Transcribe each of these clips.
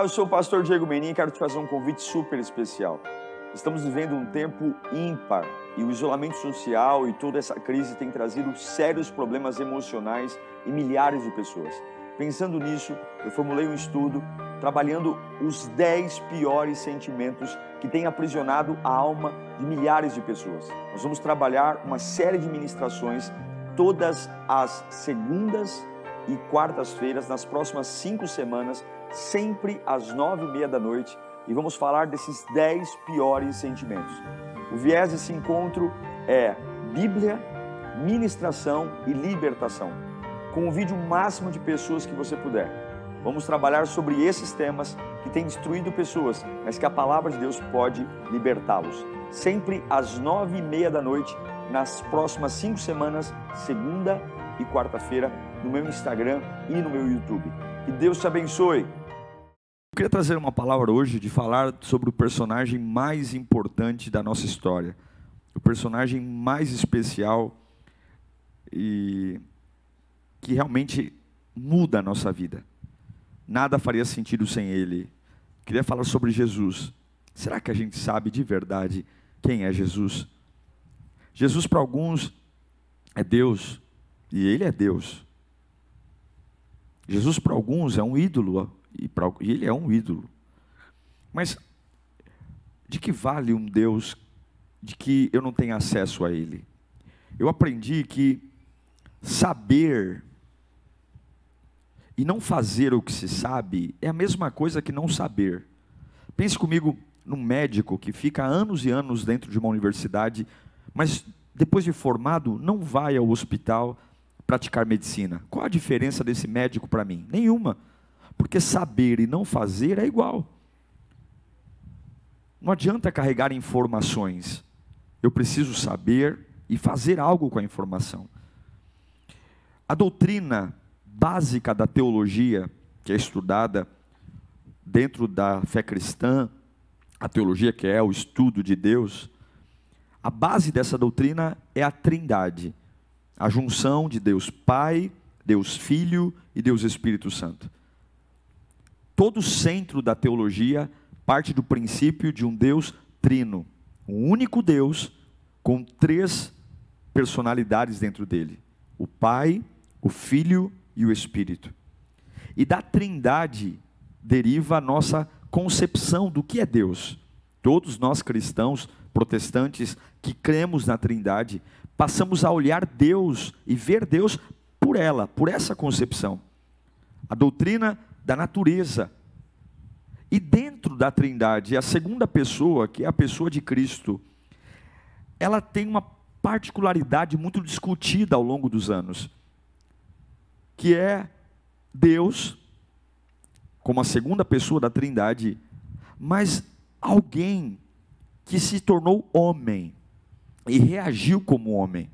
eu sou o pastor Diego Menin e quero te fazer um convite super especial. Estamos vivendo um tempo ímpar e o isolamento social e toda essa crise tem trazido sérios problemas emocionais em milhares de pessoas. Pensando nisso, eu formulei um estudo trabalhando os 10 piores sentimentos que têm aprisionado a alma de milhares de pessoas. Nós vamos trabalhar uma série de ministrações todas as segundas e quartas-feiras, nas próximas 5 semanas, sempre às 9h30 da noite, e vamos falar desses 10 piores sentimentos. O viés desse encontro é Bíblia, ministração e libertação. Convide o máximo de pessoas que você puder. Vamos trabalhar sobre esses temas que têm destruído pessoas, mas que a palavra de Deus pode libertá-los. Sempre às 9h30 da noite, nas próximas 5 semanas, segunda e quarta-feira, no meu Instagram e no meu YouTube. Que Deus te abençoe. Eu queria trazer uma palavra hoje de falar sobre o personagem mais importante da nossa história. O personagem mais especial e que realmente muda a nossa vida. Nada faria sentido sem ele. Queria falar sobre Jesus. Será que a gente sabe de verdade quem é Jesus? Jesus para alguns é Deus, e ele é Deus. Jesus para alguns é um ídolo, e ele é um ídolo. Mas de que vale um Deus de que eu não tenho acesso a ele? Eu aprendi que saber e não fazer o que se sabe é a mesma coisa que não saber. Pense comigo num médico que fica anos e anos dentro de uma universidade, mas depois de formado não vai ao hospital praticar medicina. Qual a diferença desse médico para mim? Nenhuma. Porque saber e não fazer é igual. Não adianta carregar informações. Eu preciso saber e fazer algo com a informação. A doutrina básica da teologia, que é estudada dentro da fé cristã, a teologia que é o estudo de Deus, a base dessa doutrina é a Trindade, a junção de Deus Pai, Deus Filho e Deus Espírito Santo. Todo o centro da teologia parte do princípio de um Deus trino, um único Deus com 3 personalidades dentro dele: o Pai, o Filho e o Espírito. E da Trindade deriva a nossa concepção do que é Deus. Todos nós cristãos, protestantes, que cremos na Trindade, passamos a olhar Deus e ver Deus por essa concepção. A doutrina da natureza. E dentro da Trindade, a segunda pessoa, que é a pessoa de Cristo, ela tem uma particularidade muito discutida ao longo dos anos, que é Deus, como a segunda pessoa da Trindade, mas alguém que se tornou homem e reagiu como homem.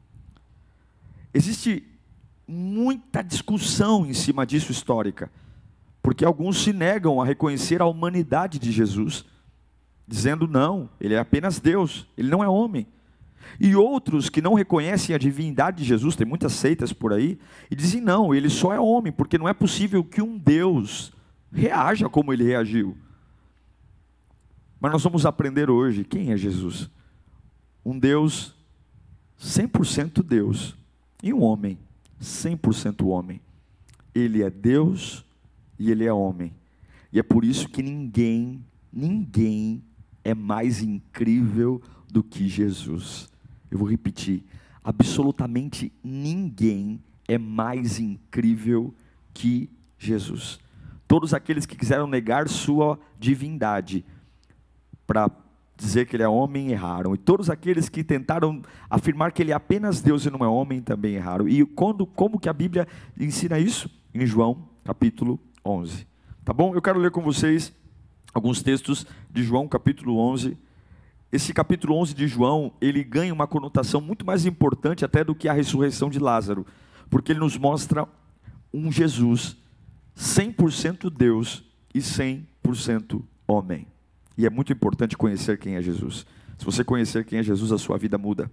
Existe muita discussão em cima disso histórica, porque alguns se negam a reconhecer a humanidade de Jesus, dizendo não, ele é apenas Deus, ele não é homem. E outros que não reconhecem a divindade de Jesus, tem muitas seitas por aí, e dizem não, ele só é homem, porque não é possível que um Deus reaja como ele reagiu. Mas nós vamos aprender hoje quem é Jesus. Um Deus 100% Deus e um homem 100% homem. Ele é Deus e ele é homem. E é por isso que ninguém é mais incrível do que Jesus. Eu vou repetir, absolutamente ninguém é mais incrível que Jesus. Todos aqueles que quiseram negar sua divindade para dizer que ele é homem, erraram. E todos aqueles que tentaram afirmar que ele é apenas Deus e não é homem, também erraram. E como que a Bíblia ensina isso? Em João, capítulo 11. Tá bom? Eu quero ler com vocês alguns textos de João, capítulo 11. Esse capítulo 11 de João, ele ganha uma conotação muito mais importante até do que a ressurreição de Lázaro, porque ele nos mostra um Jesus 100% Deus e 100% homem. E é muito importante conhecer quem é Jesus. Se você conhecer quem é Jesus, a sua vida muda.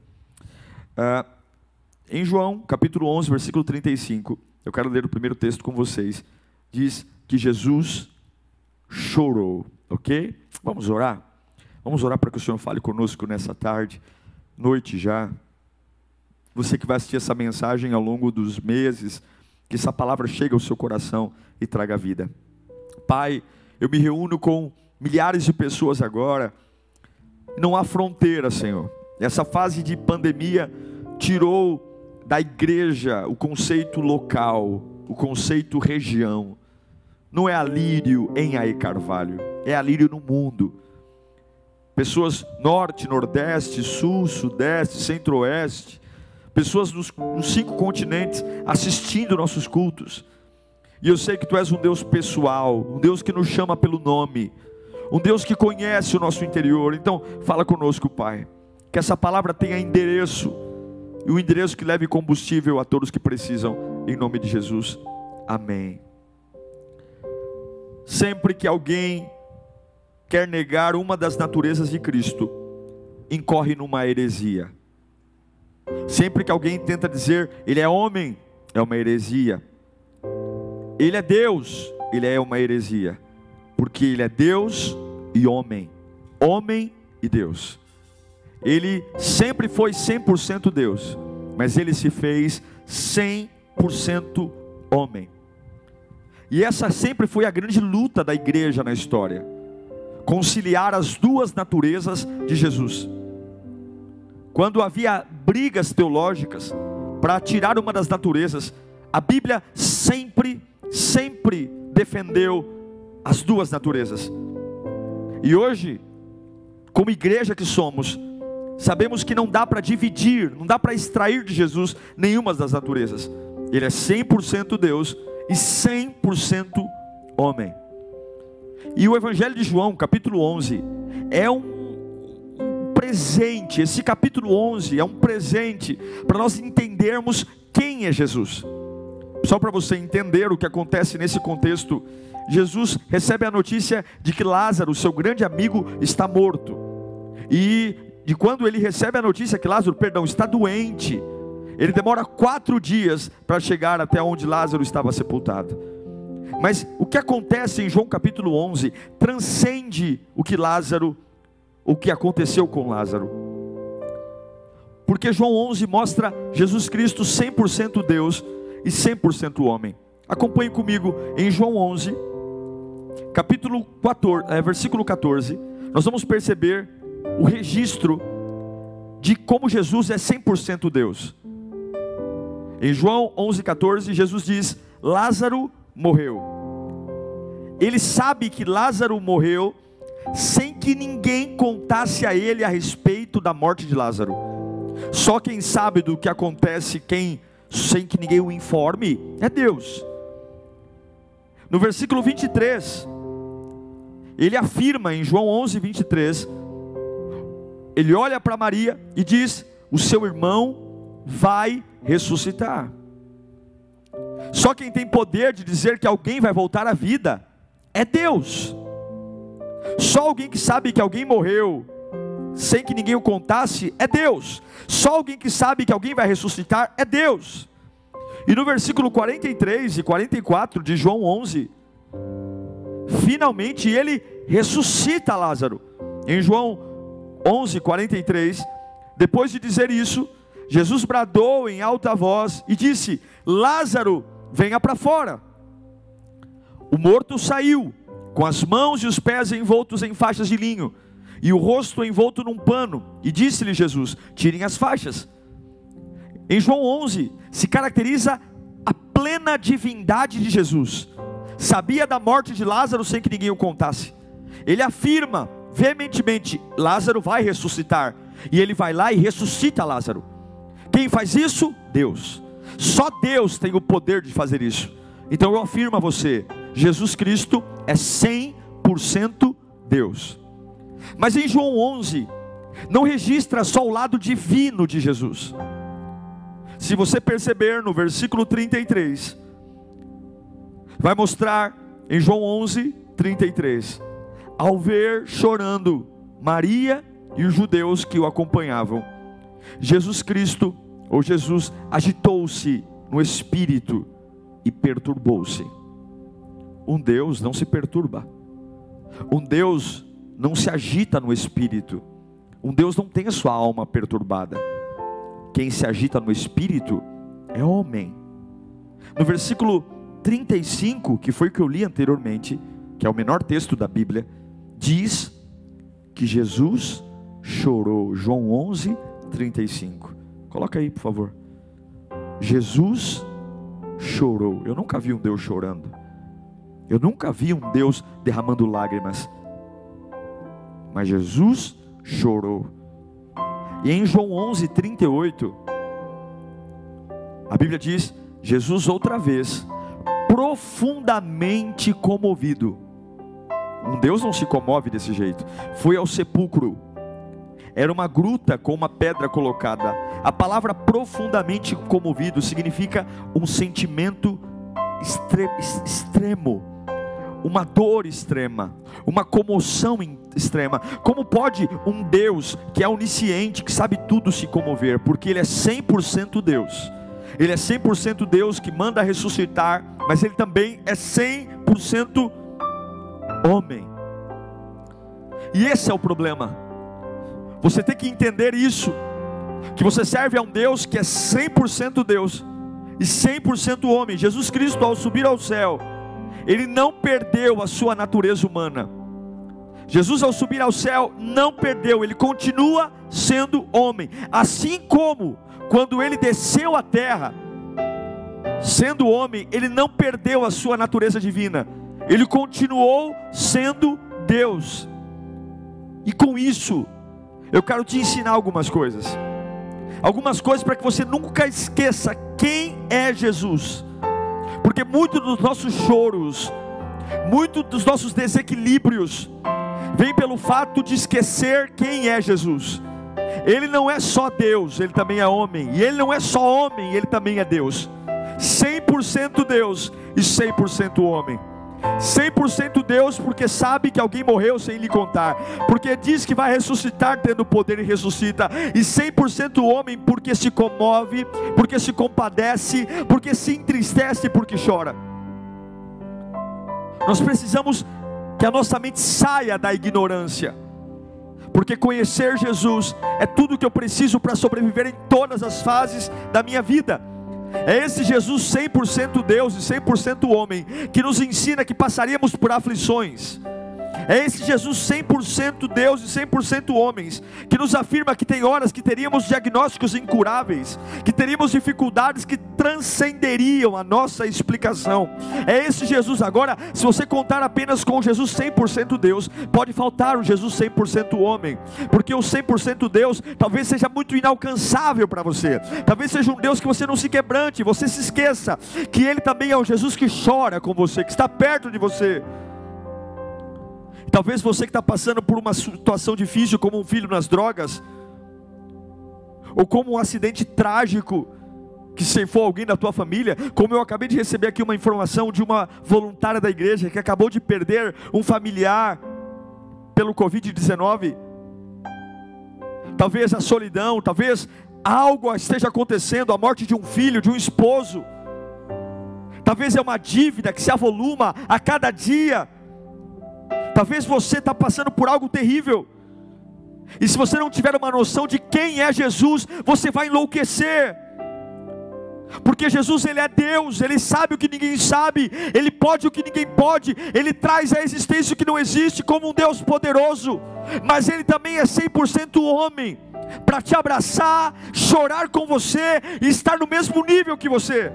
Em João, capítulo 11, versículo 35, eu quero ler o primeiro texto com vocês. Diz que Jesus chorou, ok? Vamos orar? Vamos orar para que o Senhor fale conosco nessa tarde, noite já. Você que vai assistir essa mensagem ao longo dos meses, que essa palavra chegue ao seu coração e traga vida. Pai, eu me reúno com milhares de pessoas agora. Não há fronteira, Senhor. Essa fase de pandemia tirou da igreja o conceito local, o conceito região. Não é Alírio em Aê Carvalho, é Alírio no mundo. Pessoas norte, nordeste, sul, sudeste, centro-oeste, pessoas nos 5 continentes assistindo nossos cultos. E eu sei que Tu és um Deus pessoal, um Deus que nos chama pelo nome, um Deus que conhece o nosso interior. Então fala conosco, Pai, que essa palavra tenha endereço, e o endereço que leve combustível a todos que precisam, em nome de Jesus, amém. Sempre que alguém quer negar uma das naturezas de Cristo, incorre numa heresia. Sempre que alguém tenta dizer, ele é homem, é uma heresia. Ele é Deus, ele é uma heresia. Porque ele é Deus e homem, homem e Deus. Ele sempre foi 100% Deus, mas ele se fez 100% homem. E essa sempre foi a grande luta da igreja na história, conciliar as duas naturezas de Jesus. Quando havia brigas teológicas para tirar uma das naturezas, a Bíblia sempre defendeu as duas naturezas. E hoje, como igreja que somos, sabemos que não dá para dividir, não dá para extrair de Jesus nenhuma das naturezas. Ele é 100% Deus e 100% homem. E o Evangelho de João, capítulo 11, é um presente. Esse capítulo 11 é um presente para nós entendermos quem é Jesus. Só para você entender o que acontece nesse contexto, Jesus recebe a notícia de que Lázaro, seu grande amigo, está morto. E de quando ele recebe a notícia que Lázaro, está doente, ele demora 4 dias para chegar até onde Lázaro estava sepultado. Mas o que acontece em João capítulo 11 transcende o que aconteceu com Lázaro. Porque João 11 mostra Jesus Cristo 100% Deus e 100% homem. Acompanhe comigo em João 11, capítulo 14, versículo 14. Nós vamos perceber o registro de como Jesus é 100% Deus. Em João 11:14, Jesus diz: Lázaro morreu. Ele sabe que Lázaro morreu sem que ninguém contasse a ele a respeito da morte de Lázaro. Só quem sabe do que acontece, sem que ninguém o informe, é Deus. No versículo 23, ele afirma em João 11:23, ele olha para Maria e diz: o seu irmão vai ressuscitar. Só quem tem poder de dizer que alguém vai voltar à vida é Deus. Só alguém que sabe que alguém morreu sem que ninguém o contasse é Deus. Só alguém que sabe que alguém vai ressuscitar é Deus. E no versículo 43 e 44 de João 11, finalmente ele ressuscita Lázaro. Em João 11:43, depois de dizer isso, Jesus bradou em alta voz e disse: Lázaro, venha para fora. O morto saiu, com as mãos e os pés envoltos em faixas de linho, e o rosto envolto num pano. E disse-lhe Jesus: tirem as faixas. Em João 11, se caracteriza a plena divindade de Jesus. Sabia da morte de Lázaro sem que ninguém o contasse. Ele afirma veementemente: Lázaro vai ressuscitar. E ele vai lá e ressuscita Lázaro. Quem faz isso? Deus. Só Deus tem o poder de fazer isso. Então eu afirmo a você: Jesus Cristo é 100% Deus. Mas em João 11 não registra só o lado divino de Jesus. Se você perceber no versículo 33, vai mostrar em João 11:33, ao ver chorando Maria e os judeus que o acompanhavam, Jesus Cristo, ou Jesus, agitou-se no espírito e perturbou-se. Um Deus não se perturba. Um Deus não se agita no espírito. Um Deus não tem a sua alma perturbada. Quem se agita no espírito é homem. No versículo 35, que foi o que eu li anteriormente, que é o menor texto da Bíblia, diz que Jesus chorou. João 11, 35. Coloca aí, por favor. Jesus chorou. Eu nunca vi um Deus chorando. Eu nunca vi um Deus derramando lágrimas. Mas Jesus chorou. E em João 11, 38, a Bíblia diz: Jesus outra vez, profundamente comovido. Um Deus não se comove desse jeito. Foi ao sepulcro. Era uma gruta com uma pedra colocada. A palavra profundamente comovido significa um sentimento extremo, uma dor extrema, uma comoção extrema. Como pode um Deus que é onisciente, que sabe tudo, se comover? Porque Ele é 100% Deus. Ele é 100% Deus que manda ressuscitar, mas Ele também é 100% homem. E esse é o problema. Você tem que entender isso, que você serve a um Deus que é 100% Deus e 100% homem. Jesus Cristo, ao subir ao céu, Ele não perdeu a sua natureza humana. Jesus, ao subir ao céu, não perdeu, Ele continua sendo homem. Assim como quando Ele desceu à terra, sendo homem, Ele não perdeu a sua natureza divina. Ele continuou sendo Deus. E com isso, eu quero te ensinar algumas coisas. Algumas coisas para que você nunca esqueça quem é Jesus. Porque muitos dos nossos choros, muitos dos nossos desequilíbrios, vem pelo fato de esquecer quem é Jesus. Ele não é só Deus, Ele também é homem. E Ele não é só homem, Ele também é Deus. 100% Deus e 100% homem. 100% Deus porque sabe que alguém morreu sem lhe contar, porque diz que vai ressuscitar tendo poder e ressuscita. E 100% homem porque se comove, porque se compadece, porque se entristece, porque chora. Nós precisamos que a nossa mente saia da ignorância, porque conhecer Jesus é tudo que eu preciso para sobreviver em todas as fases da minha vida. É esse Jesus 100% Deus e 100% homem que nos ensina que passaríamos por aflições. É esse Jesus 100% Deus e 100% homens que nos afirma que tem horas que teríamos diagnósticos incuráveis, que teríamos dificuldades que transcenderiam a nossa explicação. É esse Jesus. Agora, se você contar apenas com o Jesus 100% Deus, pode faltar o Jesus 100% homem, porque o 100% Deus talvez seja muito inalcançável para você. Talvez seja um Deus que você não se quebrante, você se esqueça que Ele também é o Jesus que chora com você, que está perto de você. Talvez você que está passando por uma situação difícil, como um filho nas drogas, ou como um acidente trágico que ceifou alguém da tua família, como eu acabei de receber aqui uma informação de uma voluntária da igreja que acabou de perder um familiar pelo Covid-19. Talvez a solidão, talvez algo esteja acontecendo, a morte de um filho, de um esposo. Talvez é uma dívida que se avoluma a cada dia. Talvez você está passando por algo terrível, e se você não tiver uma noção de quem é Jesus, você vai enlouquecer. Porque Jesus, Ele é Deus, Ele sabe o que ninguém sabe, Ele pode o que ninguém pode, Ele traz a existência o que não existe, como um Deus poderoso. Mas Ele também é 100% homem, para te abraçar, chorar com você e estar no mesmo nível que você.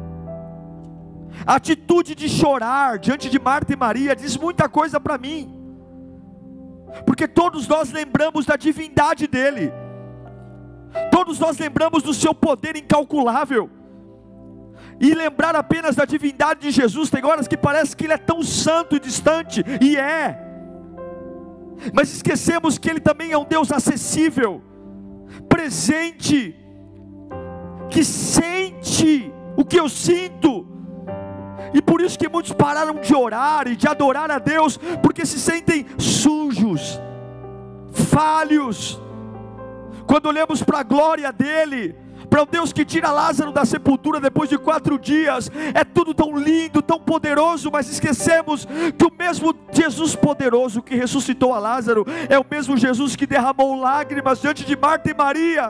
A atitude de chorar diante de Marta e Maria diz muita coisa para mim, porque todos nós lembramos da divindade dele, todos nós lembramos do seu poder incalculável, e lembrar apenas da divindade de Jesus, tem horas que parece que Ele é tão santo e distante, e é, mas esquecemos que Ele também é um Deus acessível, presente, que sente o que eu sinto. E por isso que muitos pararam de orar e de adorar a Deus, porque se sentem sujos, falhos. Quando olhamos para a glória dEle, Para o Deus que tira Lázaro da sepultura depois de 4 dias, é tudo tão lindo, tão poderoso, mas esquecemos que o mesmo Jesus poderoso que ressuscitou a Lázaro, é o mesmo Jesus que derramou lágrimas diante de Marta e Maria.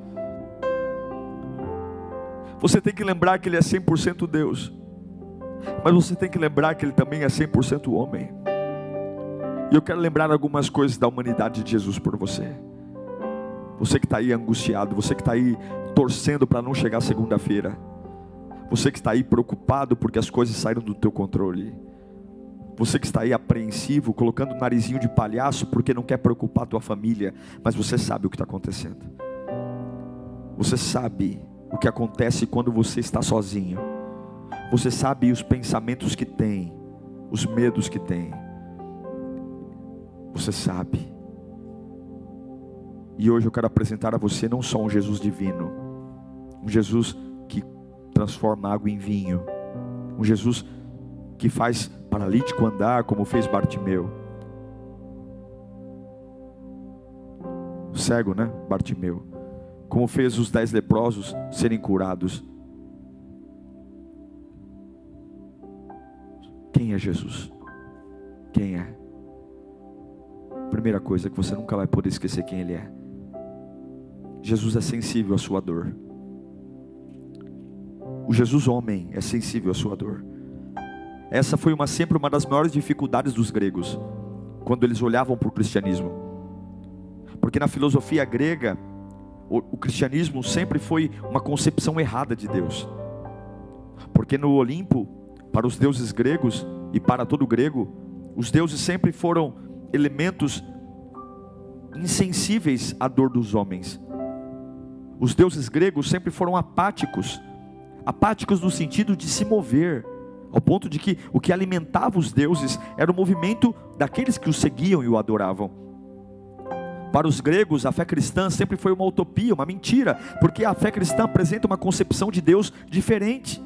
Você tem que lembrar que Ele é 100% Deus, mas você tem que lembrar que Ele também é 100% homem. E eu quero lembrar algumas coisas da humanidade de Jesus por você. Você que está aí angustiado, você que está aí torcendo para não chegar segunda-feira, você que está aí preocupado porque as coisas saíram do teu controle, você que está aí apreensivo, colocando o narizinho de palhaço porque não quer preocupar a tua família, mas você sabe o que está acontecendo. Você sabe o que acontece quando você está sozinho. Você sabe os pensamentos que tem, os medos que tem. Você sabe. E hoje eu quero apresentar a você não só um Jesus divino, um Jesus que transforma água em vinho, um Jesus que faz paralítico andar como fez Bartimeu. Cego, né? Bartimeu. Como fez os 10 leprosos serem curados. Quem é Jesus? Quem é? Primeira coisa que você nunca vai poder esquecer quem Ele é. Jesus é sensível à sua dor. O Jesus homem é sensível à sua dor. Essa foi sempre uma das maiores dificuldades dos gregos, quando eles olhavam para o cristianismo. Porque na filosofia grega, o cristianismo sempre foi uma concepção errada de Deus. Porque no Olimpo, para os deuses gregos e para todo grego, os deuses sempre foram elementos insensíveis à dor dos homens. Os deuses gregos sempre foram apáticos no sentido de se mover, ao ponto de que o que alimentava os deuses era o movimento daqueles que os seguiam e o adoravam. Para os gregos, a fé cristã sempre foi uma utopia, uma mentira, porque a fé cristã apresenta uma concepção de Deus diferente.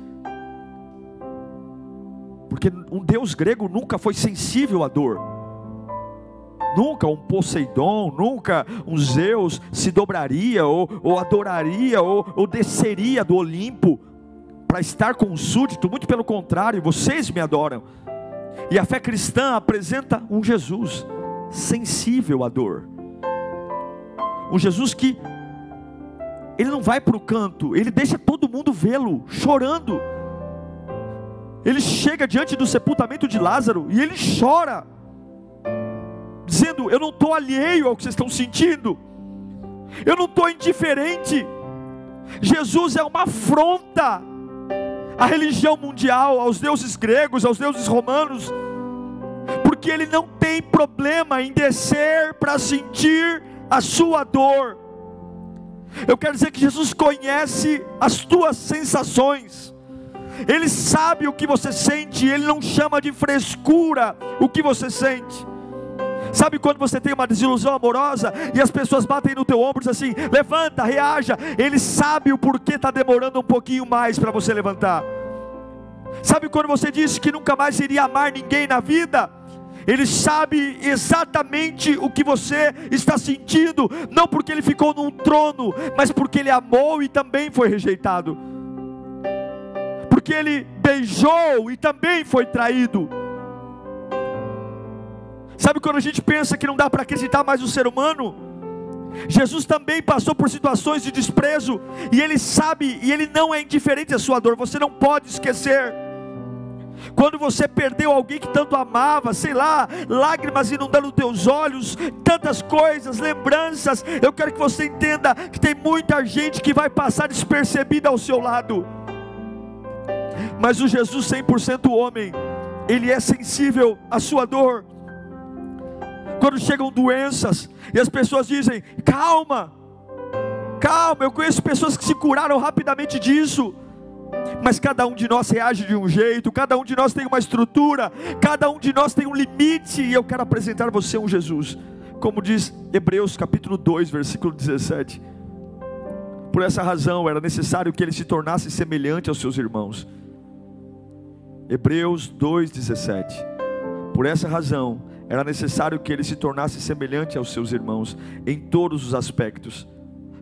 Porque um Deus grego nunca foi sensível à dor. Nunca um Poseidon, nunca um Zeus se dobraria, ou adoraria, ou desceria do Olimpo para estar com um súdito. Muito pelo contrário, vocês me adoram. E a fé cristã apresenta um Jesus sensível à dor. Um Jesus que Ele não vai para o canto, Ele deixa todo mundo vê-lo chorando. Ele chega diante do sepultamento de Lázaro e Ele chora, dizendo: eu não estou alheio ao que vocês estão sentindo, eu não estou indiferente. Jesus é uma afronta à religião mundial, aos deuses gregos, aos deuses romanos, porque Ele não tem problema em descer para sentir a sua dor. Eu quero dizer que Jesus conhece as tuas sensações, Ele sabe o que você sente, Ele não chama de frescura o que você sente. Sabe quando você tem uma desilusão amorosa e as pessoas batem no teu ombro e dizem assim: levanta, reaja. Ele sabe o porquê está demorando um pouquinho mais para você levantar. Sabe quando você disse que nunca mais iria amar ninguém na vida? Ele sabe exatamente o que você está sentindo, não porque Ele ficou num trono, mas porque Ele amou e também foi rejeitado, porque Ele beijou e também foi traído. Sabe quando a gente pensa que não dá para acreditar mais no ser humano? Jesus também passou por situações de desprezo, e Ele sabe, e Ele não é indiferente à sua dor. Você não pode esquecer. Quando você perdeu alguém que tanto amava, sei lá, lágrimas inundando teus olhos, tantas coisas, lembranças. Eu quero que você entenda que tem muita gente que vai passar despercebida ao seu lado, mas o Jesus 100% homem, Ele é sensível à sua dor. Quando chegam doenças e as pessoas dizem: calma, calma. Eu conheço pessoas que se curaram rapidamente disso, mas cada um de nós reage de um jeito, cada um de nós tem uma estrutura, cada um de nós tem um limite. E eu quero apresentar a você um Jesus, como diz Hebreus capítulo 2, versículo 17. Por essa razão era necessário que Ele se tornasse semelhante aos seus irmãos. Hebreus 2,17. Por essa razão era necessário que Ele se tornasse semelhante aos seus irmãos em todos os aspectos,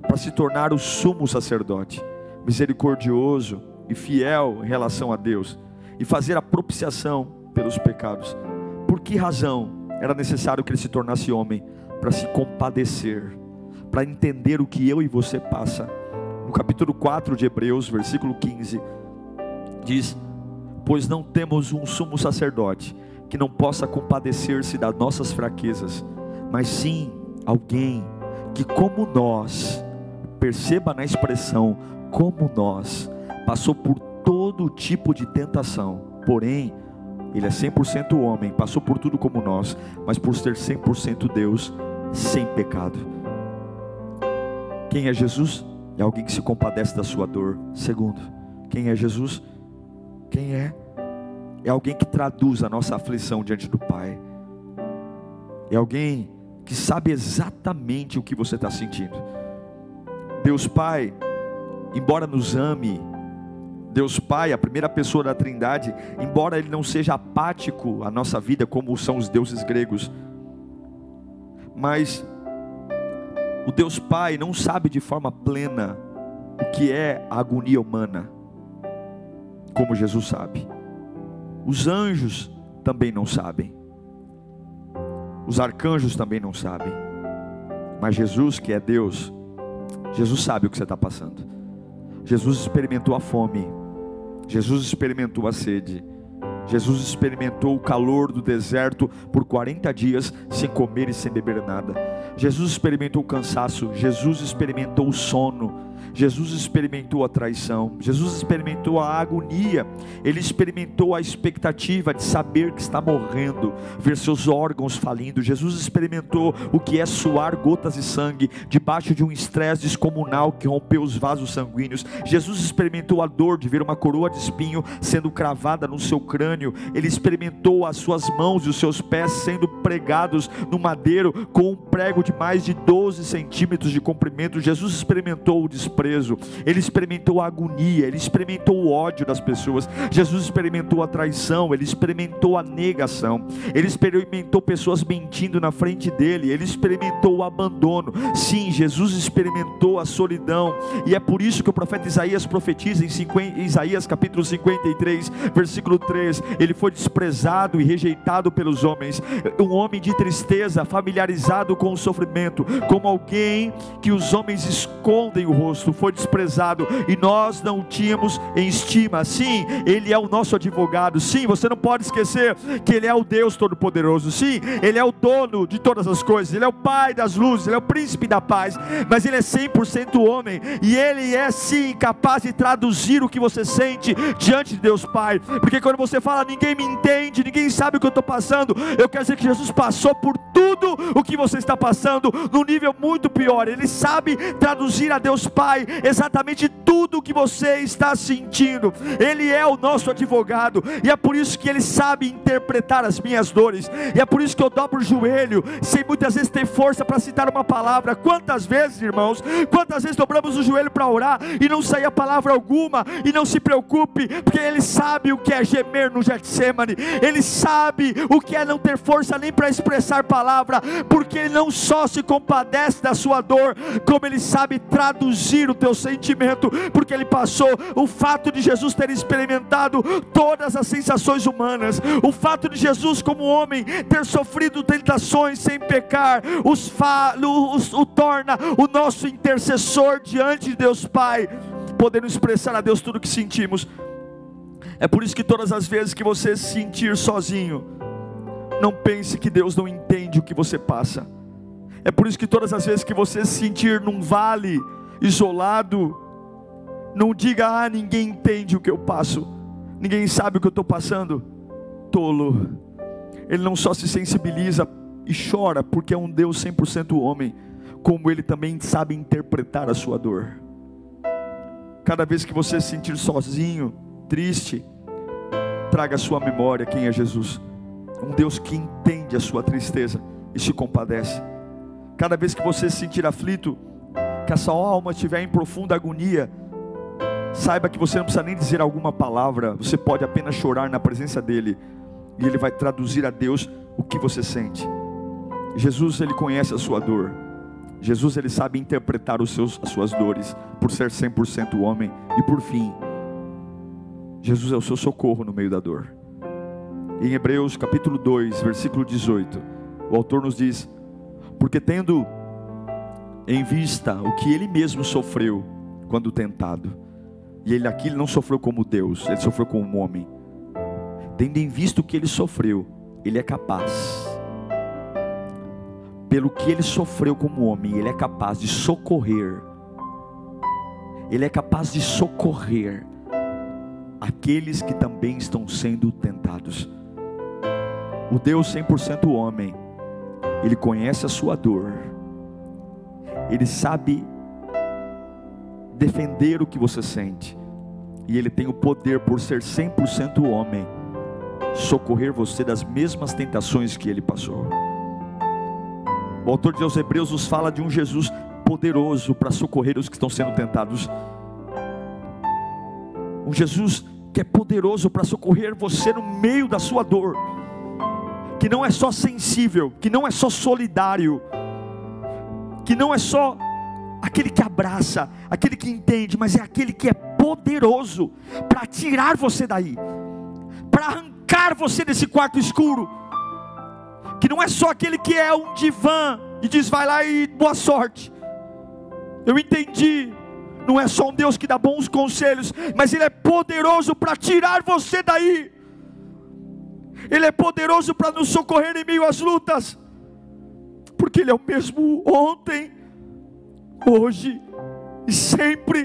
para se tornar o sumo sacerdote, misericordioso e fiel em relação a Deus, e fazer a propiciação pelos pecados. Por que razão era necessário que ele se tornasse homem? Para se compadecer, para entender o que eu e você passa. No capítulo 4 de Hebreus, versículo 15, diz: pois não temos um sumo sacerdote que não possa compadecer-se das nossas fraquezas, mas sim alguém que, como nós, perceba na expressão, como nós, passou por todo tipo de tentação, porém, ele é 100% homem, passou por tudo como nós, mas por ser 100% Deus, sem pecado. Quem é Jesus? É alguém que se compadece da sua dor. Segundo, quem é Jesus? Quem é? É alguém que traduz a nossa aflição diante do Pai. É alguém que sabe exatamente o que você está sentindo. Deus Pai, embora nos ame, Deus Pai, a primeira pessoa da Trindade, embora Ele não seja apático à nossa vida como são os deuses gregos, mas o Deus Pai não sabe de forma plena o que é a agonia humana, como Jesus sabe. Os anjos também não sabem, os arcanjos também não sabem, mas Jesus, que é Deus, Jesus sabe o que você está passando. Jesus experimentou a fome, Jesus experimentou a sede, Jesus experimentou o calor do deserto por 40 dias sem comer e sem beber nada. Jesus experimentou o cansaço, Jesus experimentou o sono, Jesus experimentou a traição, Jesus experimentou a agonia, Ele experimentou a expectativa de saber que está morrendo, ver seus órgãos falindo. Jesus experimentou o que é suar gotas de sangue, debaixo de um estresse descomunal que rompeu os vasos sanguíneos. Jesus experimentou a dor de ver uma coroa de espinho sendo cravada no seu crânio. Ele experimentou as suas mãos e os seus pés sendo pregados no madeiro com um prego de mais de 12 centímetros de comprimento. Jesus experimentou o desprezo, Ele experimentou a agonia, Ele experimentou o ódio das pessoas. Jesus experimentou a traição, Ele experimentou a negação, Ele experimentou pessoas mentindo na frente dEle, Ele experimentou o abandono. Sim, Jesus experimentou a solidão, e é por isso que o profeta Isaías profetiza em Isaías capítulo 53, versículo 3, Ele foi desprezado e rejeitado pelos homens, um homem de tristeza, familiarizado com o sofrimento, como alguém que os homens escondem o rosto. Foi desprezado e nós não o tínhamos em estima. Sim, Ele é o nosso advogado. Sim, você não pode esquecer que Ele é o Deus Todo-Poderoso. Sim, Ele é o dono de todas as coisas, Ele é o Pai das luzes, Ele é o príncipe da paz, mas Ele é 100% homem, e Ele é sim capaz de traduzir o que você sente diante de Deus Pai. Porque quando você fala, ninguém me entende, ninguém sabe o que eu estou passando, eu quero dizer que Jesus passou por tudo o que você está passando, num nível muito pior. Ele sabe traduzir a Deus Pai exatamente tudo o que você está sentindo. Ele é o nosso advogado, e é por isso que Ele sabe interpretar as minhas dores, e é por isso que eu dobro o joelho, sem muitas vezes ter força para citar uma palavra. Quantas vezes, irmãos, quantas vezes dobramos o joelho para orar e não saía palavra alguma? E não se preocupe, porque Ele sabe o que é gemer no Getsemane, Ele sabe o que é não ter força nem para expressar palavra, porque Ele não só se compadece da sua dor, como Ele sabe traduzir o teu sentimento, porque Ele passou. O fato de Jesus ter experimentado todas as sensações humanas, o fato de Jesus como homem ter sofrido tentações sem pecar, o torna o nosso intercessor diante de Deus Pai, podendo expressar a Deus tudo o que sentimos. É por isso que todas as vezes que você se sentir sozinho, não pense que Deus não entende o que você passa. É por isso que todas as vezes que você se sentir num vale, isolado, não diga, ninguém entende o que eu passo, ninguém sabe o que eu estou passando. Tolo. Ele não só se sensibiliza e chora, porque é um Deus 100% homem, como Ele também sabe interpretar a sua dor. Cada vez que você se sentir sozinho, triste, traga à sua memória quem é Jesus, um Deus que entende a sua tristeza e se compadece. Cada vez que você se sentir aflito, que a sua alma estiver em profunda agonia, saiba que você não precisa nem dizer alguma palavra, você pode apenas chorar na presença dEle, e Ele vai traduzir a Deus o que você sente. Jesus, Ele conhece a sua dor, Jesus, ele sabe interpretar as suas dores, por ser 100% homem. E por fim, Jesus é o seu socorro no meio da dor. Em Hebreus capítulo 2, versículo 18, o autor nos diz: porque tendo em vista o que ele mesmo sofreu quando tentado, e ele aqui não sofreu como Deus, ele sofreu como um homem. Tendo em vista o que ele sofreu, ele é capaz, pelo que ele sofreu como homem, ele é capaz de socorrer. Ele é capaz de socorrer aqueles que também estão sendo tentados. O Deus 100% homem, ele conhece a sua dor, ele sabe defender o que você sente, e ele tem o poder, por ser 100% homem, socorrer você das mesmas tentações que ele passou. O autor de Hebreus nos fala de um Jesus poderoso para socorrer os que estão sendo tentados. Um Jesus que é poderoso para socorrer você no meio da sua dor, que não é só sensível, que não é só solidário, que não é só aquele que abraça, aquele que entende, mas é aquele que é poderoso para tirar você daí, para arrancar você desse quarto escuro, que não é só aquele que é um divã e diz vai lá e boa sorte. Eu entendi, não é só um Deus que dá bons conselhos, mas Ele é poderoso para tirar você daí. Ele é poderoso para nos socorrer em meio às lutas, porque Ele é o mesmo ontem, hoje e sempre.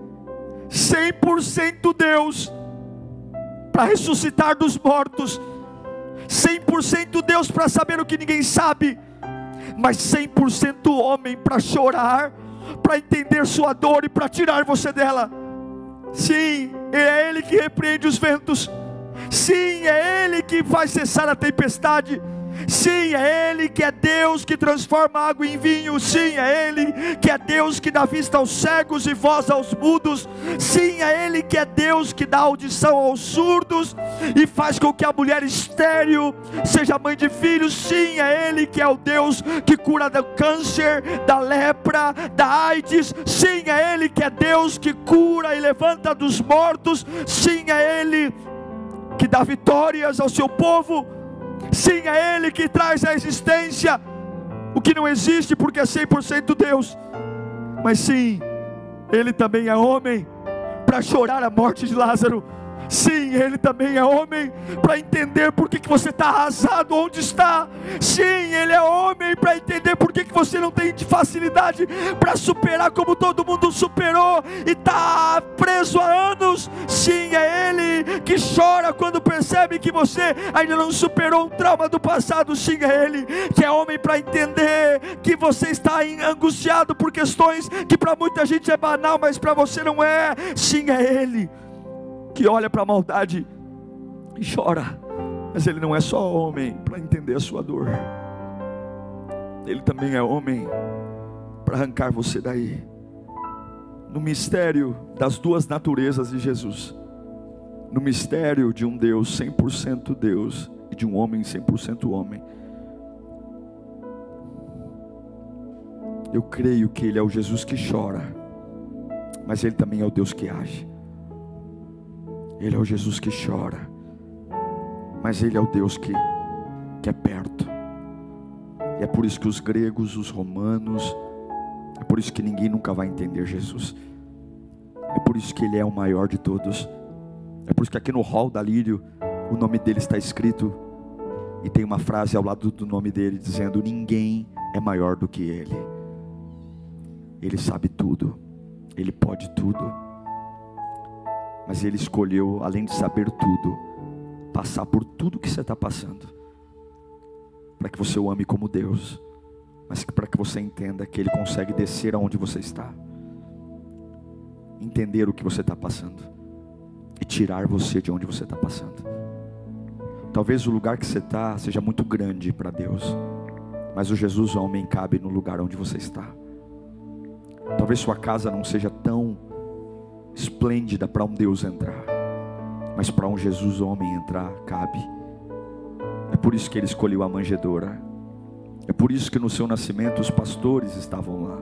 100% Deus para ressuscitar dos mortos, 100% Deus para saber o que ninguém sabe, mas 100% homem para chorar, para entender sua dor e para tirar você dela. Sim, é Ele que repreende os ventos. Sim, é Ele que faz cessar a tempestade. Sim, é Ele que é Deus que transforma água em vinho. Sim, é Ele que é Deus que dá vista aos cegos e voz aos mudos. Sim, é Ele que é Deus que dá audição aos surdos e faz com que a mulher estéril seja mãe de filhos. Sim, é Ele que é o Deus que cura do câncer, da lepra, da AIDS. Sim, é Ele que é Deus que cura e levanta dos mortos. Sim, é Ele que dá vitórias ao seu povo. Sim, é Ele que traz à existência o que não existe, porque é 100% Deus. Mas sim, Ele também é homem para chorar a morte de Lázaro. Sim, Ele também é homem para entender por que você está arrasado onde está. Sim, Ele é homem para entender por que você não tem facilidade para superar como todo mundo superou e está preso há anos. Sim, é Ele que chora quando percebe que você ainda não superou um trauma do passado. Sim, é Ele que é homem para entender que você está angustiado por questões que para muita gente é banal, mas para você não é. Sim, é Ele que olha para a maldade e chora, mas Ele não é só homem para entender a sua dor, Ele também é homem para arrancar você daí. No mistério das duas naturezas de Jesus, no mistério de um Deus 100% Deus e de um homem 100% homem, eu creio que Ele é o Jesus que chora, mas Ele também é o Deus que age. Ele é o Jesus que chora, mas Ele é o Deus que é perto. E é por isso que os gregos, os romanos, é por isso que ninguém nunca vai entender Jesus. É por isso que Ele é o maior de todos. É por isso que aqui no hall da Lírio, o nome dele está escrito, e tem uma frase ao lado do nome dele dizendo: ninguém é maior do que Ele. Ele sabe tudo, Ele pode tudo. Mas Ele escolheu, além de saber tudo, passar por tudo que você está passando, para que você o ame como Deus, mas para que você entenda que Ele consegue descer aonde você está, entender o que você está passando e tirar você de onde você está passando. Talvez o lugar que você está seja muito grande para Deus, mas o Jesus homem cabe no lugar onde você está. Talvez sua casa não seja tão esplêndida para um Deus entrar, mas para um Jesus homem entrar cabe. É por isso que Ele escolheu a manjedoura, É por isso que no seu nascimento os pastores estavam lá.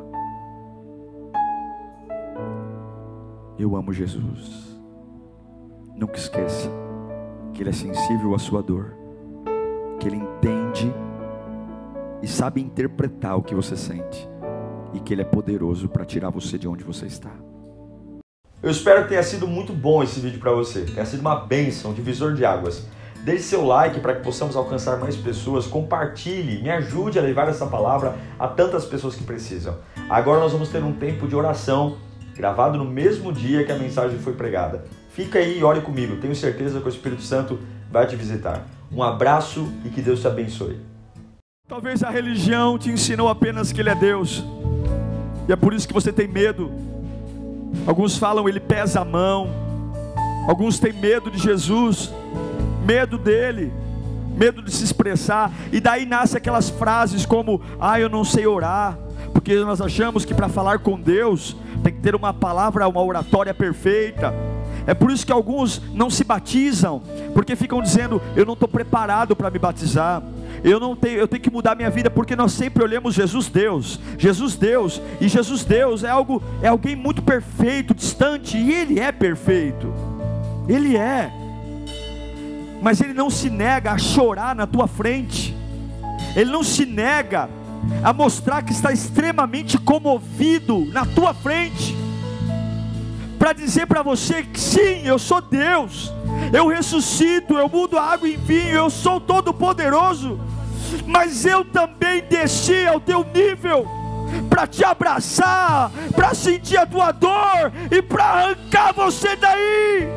Eu amo Jesus. Nunca esqueça que Ele é sensível à sua dor, que Ele entende e sabe interpretar o que você sente, e que Ele é poderoso para tirar você de onde você está. Eu espero que tenha sido muito bom esse vídeo para você, tenha sido uma bênção, um divisor de águas. Deixe seu like para que possamos alcançar mais pessoas, compartilhe, me ajude a levar essa palavra a tantas pessoas que precisam. Agora nós vamos ter um tempo de oração, gravado no mesmo dia que a mensagem foi pregada. Fica aí e ore comigo, tenho certeza que o Espírito Santo vai te visitar. Um abraço e que Deus te abençoe. Talvez a religião te ensinou apenas que Ele é Deus, e é por isso que você tem medo. Alguns falam Ele pesa a mão, alguns têm medo de Jesus, medo dele, medo de se expressar, e daí nascem aquelas frases como: eu não sei orar, porque nós achamos que para falar com Deus tem que ter uma palavra, uma oratória perfeita. É por isso que alguns não se batizam, porque ficam dizendo: eu não estou preparado para me batizar, eu tenho que mudar minha vida, porque nós sempre olhamos Jesus Deus, e Jesus Deus é alguém muito perfeito, distante, e Ele é perfeito, Ele é, mas Ele não se nega a chorar na tua frente, Ele não se nega a mostrar que está extremamente comovido na tua frente, para dizer para você que sim, eu sou Deus, eu ressuscito, eu mudo a água em vinho, eu sou todo poderoso, mas eu também desci ao teu nível, para te abraçar, para sentir a tua dor, e para arrancar você daí.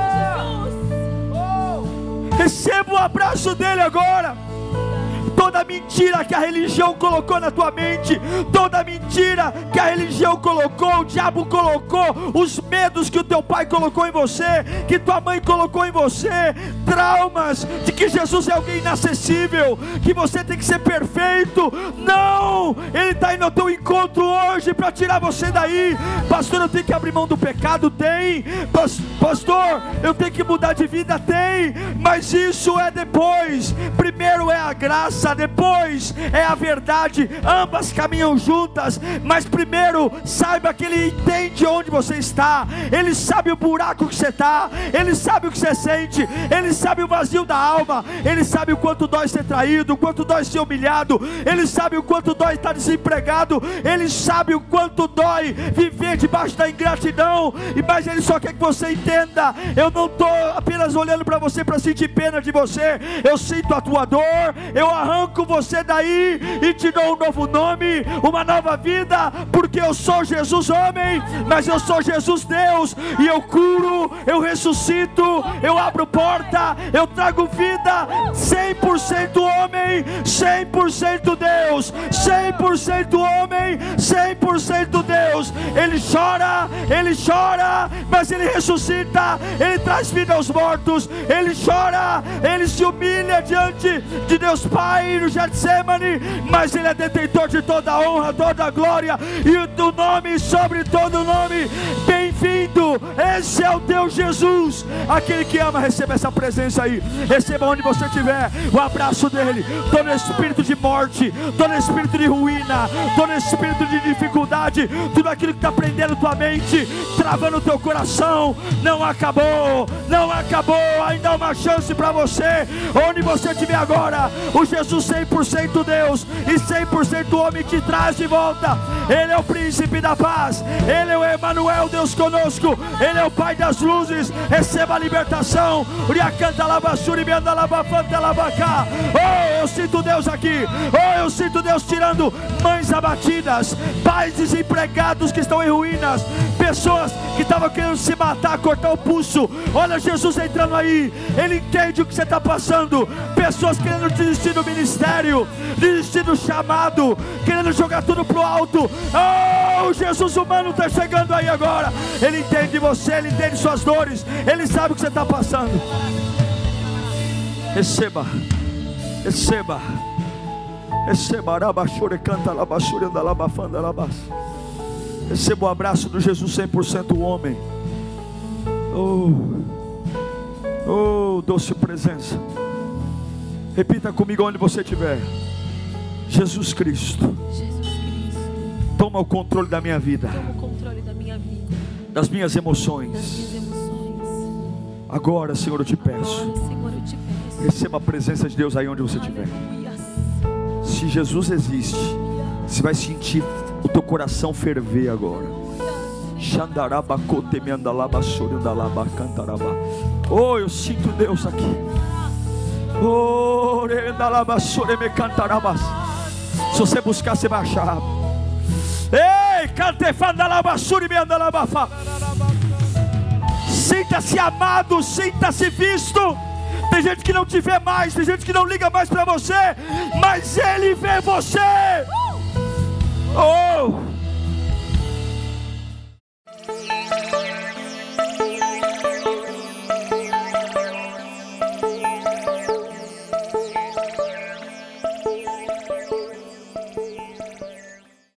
Receba o abraço dele agora. Toda mentira que a religião colocou na tua mente, toda mentira que a religião colocou, o diabo colocou, os medos que o teu pai colocou em você, que tua mãe colocou em você, traumas de que Jesus é alguém inacessível, que você tem que ser perfeito. Não, Ele está indo ao teu encontro hoje para tirar você daí. Pastor, eu tenho que abrir mão do pecado? Tem. Pastor, eu tenho que mudar de vida? Tem. Mas isso é depois. Primeiro é a graça, depois é a verdade, ambas caminham juntas, mas primeiro saiba que Ele entende onde você está, Ele sabe o buraco que você está, Ele sabe o que você sente, Ele sabe o vazio da alma, Ele sabe o quanto dói ser traído, o quanto dói ser humilhado, Ele sabe o quanto dói estar desempregado, Ele sabe o quanto dói viver debaixo da ingratidão, mas Ele só quer que você entenda: eu não estou apenas olhando para você para sentir pena de você, eu sinto a tua dor, eu arranco você daí e te dou um novo nome, uma nova vida, porque eu sou Jesus homem, mas eu sou Jesus Deus, e eu curo, eu ressuscito, eu abro porta, eu trago vida, 100% homem, 100% Deus, 100% homem, 100% Deus. Ele chora, mas Ele ressuscita, Ele traz vida aos mortos, Ele chora, Ele se humilha diante de Deus Pai no Getsemane, mas Ele é detentor de toda a honra, toda a glória, e do nome sobre todo nome. Bem-vindo, esse é o teu Jesus. Aquele que ama, receba essa presença aí, receba onde você estiver o abraço dele. Todo espírito de morte, todo espírito de ruína, todo espírito de dificuldade, tudo aquilo que está prendendo tua mente, travando teu coração, não acabou, ainda há uma chance para você. Onde você estiver agora, o Jesus 100% Deus e 100% homem te traz de volta. Ele é o príncipe da paz, Ele é o Emanuel, Deus conosco, Ele é o Pai das luzes. Receba a libertação. Oh, eu sinto Deus aqui, oh, eu sinto Deus tirando mães abatidas, pais desempregados que estão em ruínas, pessoas que estavam querendo se matar, cortar o pulso. Olha Jesus entrando aí, Ele entende o que você está passando. Pessoas querendo desistir do ministério, desistir do chamado, querendo jogar tudo pro alto. Oh, Jesus humano está chegando aí agora. Ele entende você, Ele entende suas dores, Ele sabe o que você está passando. Receba, receba, receba. Receba o abraço do Jesus 100% homem. Oh, doce presença. Repita comigo onde você estiver. Jesus Cristo, toma o controle da minha vida, das minhas emoções. Agora, Senhor, eu te peço, receba a presença de Deus aí onde você estiver. Se Jesus existe, você vai sentir o teu coração ferver agora. Oh, eu sinto Deus aqui. Oh, se você buscar, você vai achar. Ei, sinta-se amado, sinta-se visto. Tem gente que não te vê mais, tem gente que não liga mais para você, mas Ele vê você. Oh,